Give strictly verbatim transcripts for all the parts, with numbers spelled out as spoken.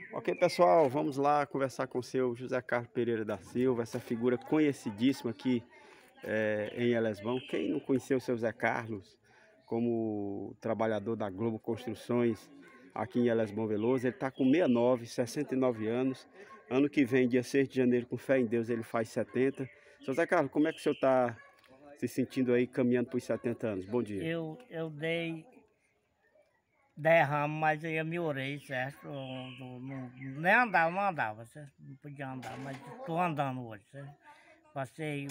Ok, pessoal, vamos lá conversar com o seu José Carlos Pereira da Silva, essa figura conhecidíssima aqui eh, em Elesbão. Quem não conheceu o seu José Carlos como trabalhador da Globo Construções aqui em Elesbão Veloso? Ele está com sessenta e nove, sessenta e nove anos. Ano que vem, dia seis de janeiro, com fé em Deus, ele faz setenta. Seu José Carlos, como é que o senhor está se sentindo aí caminhando para os setenta anos? Bom dia. Eu, eu dei derrame, mas eu melhorei, certo? Eu não, não, nem andava, não andava, certo? Não podia andar, mas estou andando hoje, certo? Passei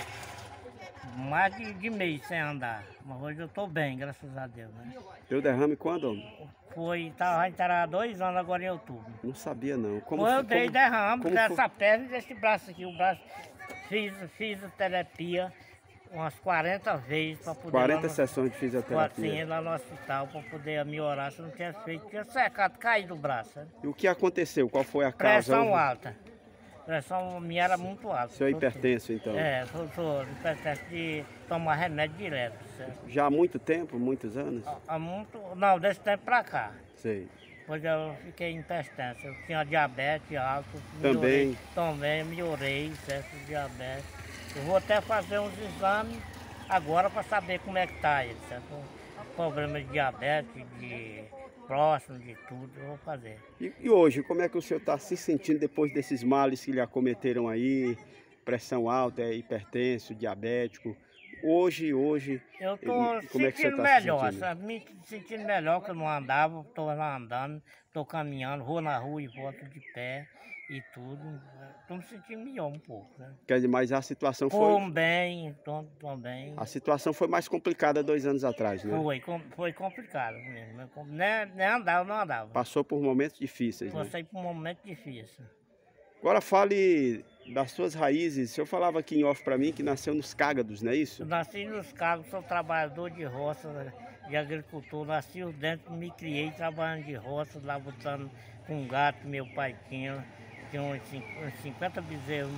mais de, de mês sem andar, mas hoje eu estou bem, graças a Deus, né? Deu derrame quando, homem? Foi, tava, estará dois anos agora em outubro. Não sabia não. Como, Foi, eu dei como, derrame como dessa foi? perna e desse braço aqui, o braço, fiz fisioterapia umas quarenta vezes para poder... quarenta no, sessões de fisioterapia. Sim, lá no hospital para poder melhorar, se não tinha feito, tinha secado, caído o braço. Né? E o que aconteceu? Qual foi a causa? Pressão alta. Pressão minha era muito alta. O senhor é hipertenso, então? É, sou, sou hipertenso de tomar remédio direto. Certo? Já há muito tempo, muitos anos? Há, há muito, não, desse tempo pra cá. Sei. Depois eu fiquei hipertenso. Eu tinha diabetes alto. Também? Melhorei, também, melhorei, certo, diabetes. Eu vou até fazer uns exames agora para saber como é que tá ele, certo? Problema de diabetes, de próstata, de tudo, eu vou fazer. E, e hoje, como é que o senhor está se sentindo depois desses males que lhe acometeram aí? Pressão alta, é hipertenso, diabético. Hoje, hoje, eu tô como é que você sentindo tá melhor, se sentindo? sabe? Me sentindo melhor, que eu não andava, tô lá andando, tô caminhando, vou na rua e volto de pé e tudo. Tô me sentindo melhor um pouco, né? Quer dizer, mas a situação foi... Como bem, tô, tô bem. A situação foi mais complicada dois anos atrás, né? Foi, com, foi complicado mesmo. Nem, nem andava, não andava. Passou por momentos difíceis, né? Passei por um momento difícil. Agora fale das suas raízes. O senhor falava aqui em off para mim que nasceu nos Cágados, não é isso? Eu nasci nos Cágados, sou trabalhador de roça, de agricultor. Nasci dentro, me criei trabalhando de roça, lá botando com gato, meu pai tinha. Tinha uns cinquenta bezerros,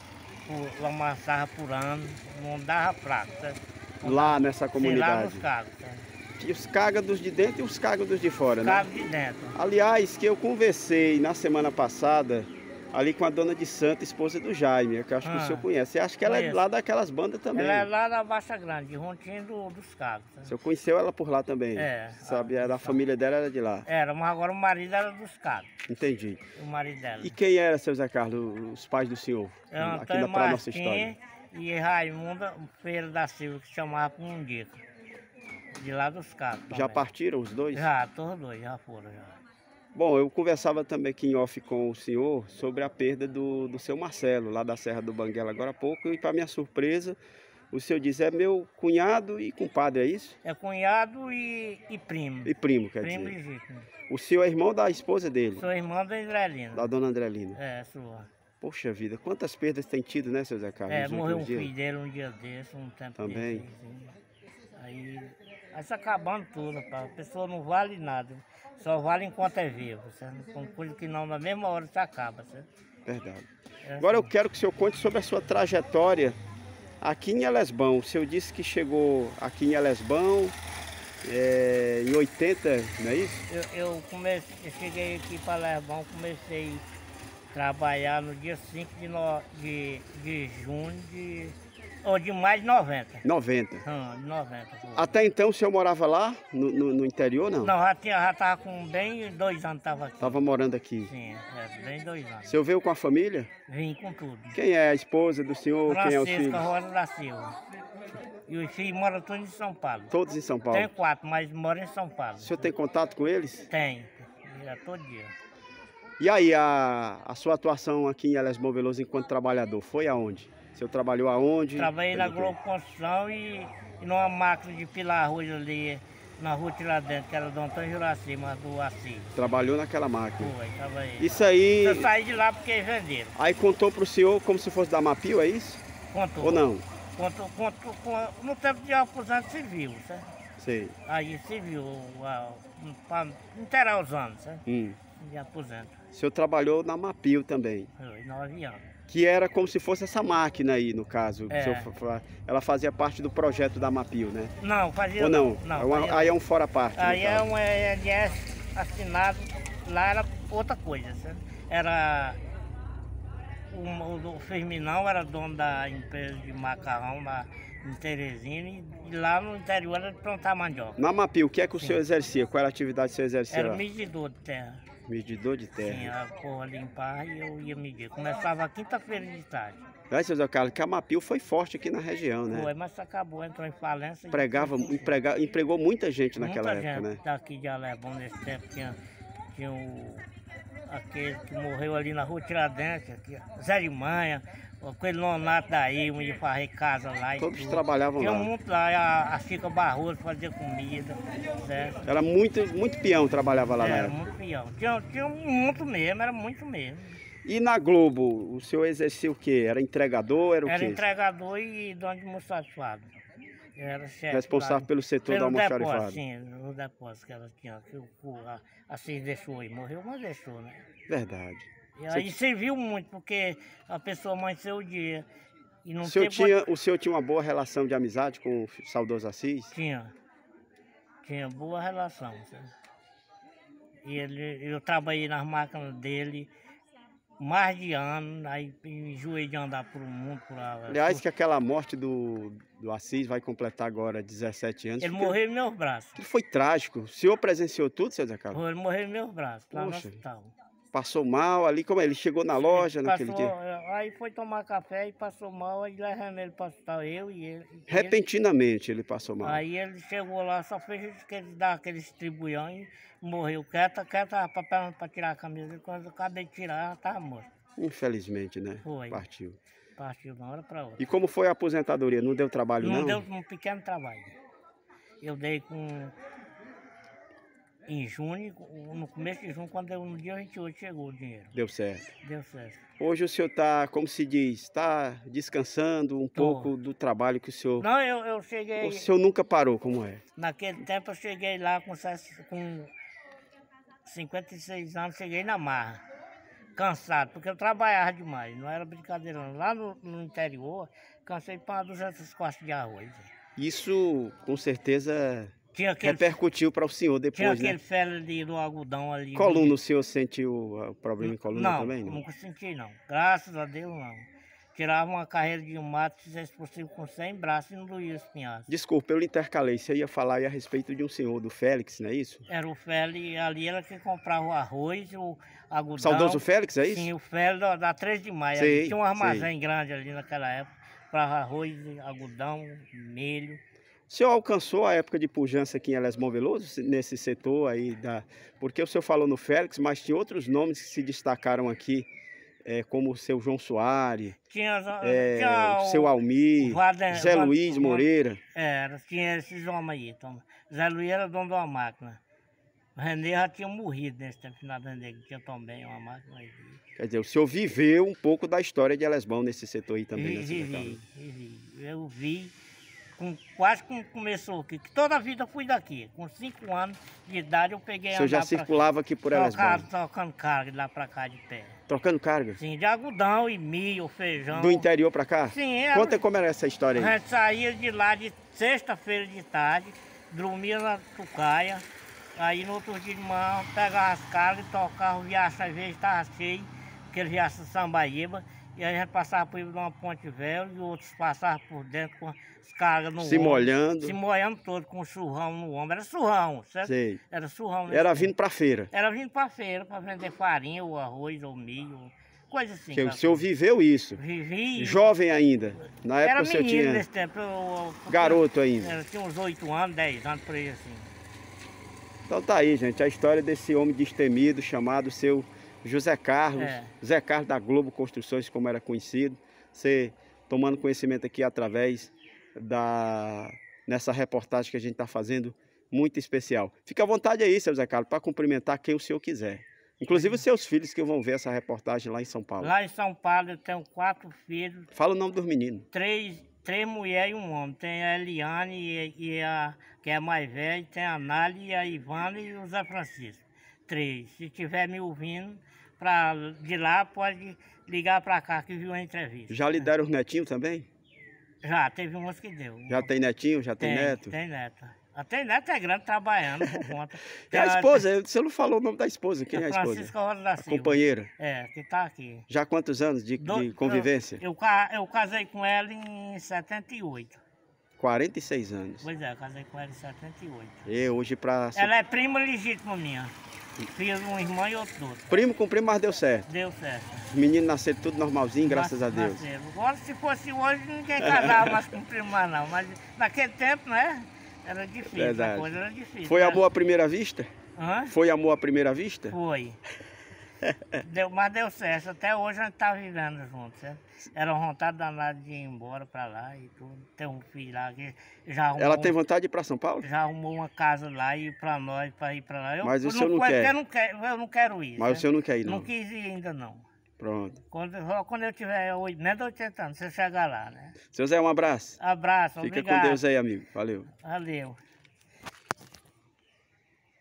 no, amassava por ano, não dava prato. Sabe? Lá nessa comunidade? Sim, lá nos Cágados. E os Cágados de dentro e os Cágados de fora, né? Cágados de dentro. Aliás, que eu conversei na semana passada ali com a dona de Santa, esposa do Jaime, que eu acho que ah, o senhor conhece. Eu acho que ela conheço. é lá daquelas bandas também. Ela é lá da Baixa Grande, de Rontinho do, dos Cágados. O senhor conheceu ela por lá também? É. Sabe, era a família dela era de lá. Era, mas agora o marido era dos Cágados. Entendi. O marido dela. E quem era, seu Zé Carlos, os pais do senhor? É aqui Antônio na nossa Martins história. E Raimunda Feira da Silva, que chamava Mundico. De lá dos Cágados. Já partiram os dois? Já, todos dois, já foram. Já. Bom, eu conversava também aqui em off com o senhor sobre a perda do, do seu Marcelo, lá da Serra do Banguela, agora há pouco, e para minha surpresa, o senhor diz, é meu cunhado e compadre, é isso? É cunhado e, e primo. E primo, quer primo dizer. legítimo. O senhor é irmão da esposa dele? Sou irmão da Andrelina. Da dona Andrelina. É, sua. Poxa vida, quantas perdas tem tido, né, seu Zé Carlos? É, morreu um dias? filho dele um dia desse, um tempo Também. desse. Assim. Aí, aí se acabando tudo, rapaz. A pessoa não vale nada. Só vale enquanto é vivo, certo? Com coisa que não, na mesma hora se acaba, certo? Verdade. É Agora eu assim. quero que o senhor conte sobre a sua trajetória aqui em Elesbão. O senhor disse que chegou aqui em Elesbão é, em oitenta, não é isso? Eu, eu, comecei, eu cheguei aqui para Elesbão, comecei a trabalhar no dia cinco de, no, de, de junho de... ou de maio de noventa. noventa. Hum, de noventa. Pô. Até então o senhor morava lá, no, no, no interior, não? Não, já, tinha, já tava com bem dois anos tava aqui. Estava morando aqui. Sim, é, bem dois anos. O senhor veio com a família? Vim com tudo. Quem é a esposa do senhor? Quem é os Francisca filhos? Rosa da Silva. E os filhos moram todos em São Paulo. Todos em São Paulo. Tem quatro, mas moram em São Paulo. O senhor tem contato com eles? Tem, é todo dia. E aí, a, a sua atuação aqui em Elesbão Veloso enquanto trabalhador, foi aonde? O senhor trabalhou aonde? Trabalhei na Fez o quê? Globo Construção e, e numa máquina de pilar arroz ali, na rua Tiradentes, que era do Antônio Juraci, mas do Assis. Trabalhou naquela máquina. Foi, trabalhei. Isso aí... Eu saí de lá porque venderam. Aí contou pro senhor como se fosse da Mapio, é isso? Contou. Ou não? Contou, contou, contou, no tempo de aposento civil, certo? Sei. Aí civil, para inteirar os anos, certo? Hum. De aposento. O senhor trabalhou na Mapio também. Foi, nove anos. Que era como se fosse essa máquina aí, no caso. É. O senhor fa- fa- ela fazia parte do projeto da Mapio, né? Não, fazia Ou não? não É uma- fazia aí é um fora parte. no Aí é caso. um E N S assinado, lá era outra coisa, sabe? Era o, o Firminão era dono da empresa de macarrão lá em Teresina e lá no interior era de plantar mandioca. Na Mapi, o que é que o Sim. senhor exercia? Qual era a atividade que o senhor exercia Era lá? medidor de terra. Medidor de terra. Sim, a porra limpar e eu ia medir. Começava quinta-feira de tarde. É, seu Zé Carlos, que a Mapil foi forte aqui na região, né? Foi, mas acabou, entrou em falência. Empregava, e emprega, empregou muita gente muita naquela gente época, né? daqui de Alebão nesse tempo tinha, tinha o, aquele que morreu ali na rua Tiradentes, aqui, Zé de Manha, aquele Nonato daí, um ia fazer casa lá. Todos e tudo. trabalhavam tinha lá. Tinha muito lá, a, a Chica Barroso fazia comida, certo? Era muito, muito peão trabalhava lá Era na época. muito peão. Tinha, tinha muito mesmo, era muito mesmo. E na Globo, o senhor exercia o quê? Era entregador, era o Era quê? entregador e dono de almoxarifado. Era chefe Responsável lá, pelo setor do pelo almoxarifado. depósito, sim, no depósito que ela tinha. Que o, o, a, a Cis deixou aí, morreu, mas deixou, né? Verdade. E aí serviu muito, porque a pessoa amanheceu o dia. E não O senhor, teve tinha, outra- o senhor tinha uma boa relação de amizade com o saudoso Assis? Tinha. Tinha boa relação, sabe? E ele, eu trabalhei nas máquinas dele mais de ano, aí enjoei de andar por um mundo por lá. Aliás, que aquela morte do, do Assis vai completar agora dezessete anos. Ele porque morreu em meus braços. Aquilo foi trágico. O senhor presenciou tudo, seu Zé Carlos? Ele morreu em meus braços, lá no Poxa. hospital. Passou mal ali, como é? Ele chegou na loja Ele naquele passou, dia? Aí foi tomar café e passou mal, aí levamos ele para o hospital, eu e ele. e ele. Repentinamente ele passou mal. Aí ele chegou lá, só fez aquele, dar aquele estribuião e morreu. Quieta, quieta, para tirar a camisa. Quando eu acabei de tirar, ela estava morta. Infelizmente, né? Foi. Partiu. Partiu de uma hora para outra. E como foi a aposentadoria? Não deu trabalho, não? Não deu um pequeno trabalho. Eu dei com... Em junho, no começo de junho, quando eu, no dia vinte e oito chegou o dinheiro. Deu certo. Deu certo. Hoje o senhor está, como se diz, está descansando um Tô. pouco do trabalho que o senhor... Não, eu, eu cheguei... O senhor nunca parou, como é? Naquele tempo eu cheguei lá com, com cinquenta e seis anos, cheguei na marra. Cansado, porque eu trabalhava demais, não era brincadeira não. Lá no, no interior, cansei para duzentas costas de arroz. Isso, com certeza, Tinha aquele, repercutiu para o senhor tinha depois, aquele né? fel ali do algodão ali. Coluna, o senhor sentiu o problema em coluna não, também? Não, nunca senti não. Graças a Deus não. Tirava uma carreira de um mato, se fizesse possível com cem braços e não doía os pinhaços. Desculpa, eu lhe intercalei. Você ia falar aí a respeito de um senhor, do Félix, não é isso? Era o Félix, ali era que comprava o arroz, o algodão. Saudoso Félix, é isso? Sim, o Félix da, da três de maio. Sei, Ali tinha um armazém sei. grande ali naquela época, para arroz, algodão, milho. O senhor alcançou a época de pujança aqui em Elesmão Veloso, nesse setor aí da... Porque o senhor falou no Félix, mas tinha outros nomes que se destacaram aqui, é, como o seu João Soares, Tinha, é, tinha o seu Almir, o Vaden- Zé Va- Luiz Moreira. Era, tinha esses homens aí. Então, Zé Luiz era dono de uma máquina. O Renê já tinha morrido nesse tempo, final do Renê, que tinha também uma máquina aí. Quer dizer, o senhor viveu um pouco da história de Elesmão nesse setor aí também, né, seu Zé Vivi, Carlos? vivi. Eu vi, com, quase como começou aqui, que toda a vida eu fui daqui. Com cinco anos de idade eu peguei O senhor já andar pra- circulava aqui por Elesmão, tocando, tocando carga de lá pra cá de pé. trocando carga? Sim, de algodão e milho, feijão. Do interior para cá? Sim, era. Conta como era essa história A aí. gente saía de lá de sexta-feira de tarde, dormia na tucaia, aí no outro dia de manhã pegava as cargas e tocava o viaço, às vezes estava cheio, aquele viaço Sambaíba, e aí a gente passava por de uma ponte velha e outros passavam por dentro com as cargas no Se ombro. molhando. Se molhando todo, com surrão no ombro. Era surrão, certo? Sei. Era surrão. nesse Era tempo. vindo para feira. Era vindo para feira, para vender farinha, ou arroz, ou milho, coisa assim. Que o sabe? senhor viveu isso. Vivi. Jovem ainda. Na época Era o senhor menino tinha nesse tempo. eu- eu- garoto ainda. Era, tinha uns oito anos, dez anos, por aí assim. Então tá aí, gente, a história desse homem destemido chamado seu José Carlos, É. Zé Carlos da Globo Construções, como era conhecido. Você tomando conhecimento aqui através da nessa reportagem que a gente está fazendo, muito especial. Fica à vontade aí, seu Zé Carlos, para cumprimentar quem o senhor quiser. Inclusive os seus filhos que vão ver essa reportagem lá em São Paulo. Lá em São Paulo eu tenho quatro filhos, Fala o nome dos meninos. três, três mulheres e um homem. Tem a Eliane, e, e a, que é a mais velha, tem a Nali, a Ivana e o Zé Francisco. Três. Se estiver me ouvindo, pra, de lá pode ligar para cá que viu a entrevista. Já lhe deram os netinhos também? Já, teve umas que deu. Já tem netinho, já tem, tem neto? Tem neta. Até neto é grande trabalhando por conta. E a esposa? Você não falou o nome da esposa. Quem é a esposa? Francisca Rosa da Silva. A companheira. É, que tá aqui. Já há quantos anos de, Do, de convivência? Eu, eu, ca- eu casei com ela em setenta e oito. quarenta e seis anos. Pois é, eu casei com ela em setenta e oito. E hoje pra... Ela é prima legítima minha. Fiz um irmão e outro outro. Primo com primo, mas deu certo. Deu certo. Os meninos nasceram tudo normalzinho, graças Nas- a Deus. nasceram. Agora, se fosse hoje, ninguém casava mais com primo mais não. Mas naquele tempo, né? Era difícil, Verdade. a coisa era difícil. Foi né? amor à primeira vista? Hã? Foi amor à primeira vista? Foi. Deu, mas deu certo. Até hoje a gente tá vivendo juntos. Certo? Era uma vontade danada de ir embora pra lá e tudo. Tem um filho lá que já arrumou, Ela tem vontade de ir pra São Paulo? já arrumou uma casa lá e ir pra nós, pra ir pra lá. Eu, Mas o eu senhor não eu quer? não quero? Eu não quero ir. Mas né? o senhor não quer ir, não? Não quis ir ainda não. Pronto. Quando, só quando eu tiver oit- menos de oitenta anos, você chegar lá, né? Seu Zé, um abraço. Abraço, Fica obrigado. com Deus aí, amigo. Valeu. Valeu.